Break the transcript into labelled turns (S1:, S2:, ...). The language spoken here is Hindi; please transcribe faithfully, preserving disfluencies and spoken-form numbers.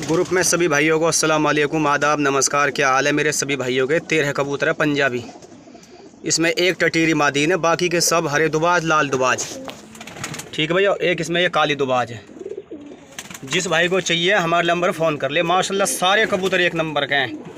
S1: ग्रुप में सभी भाइयों को अस्सलाम वालेकुम, आदाब, नमस्कार। क्या हाल है मेरे सभी भाइयों के। तेरह कबूतर है पंजाबी, इसमें एक टटीरी मादीन है, बाकी के सब हरे दुबाज, लाल दुबाज। ठीक है भैया, एक इसमें ये काली दुबाज है। जिस भाई को चाहिए हमारा नंबर फ़ोन कर ले। माशाल्लाह सारे कबूतर एक नंबर के हैं।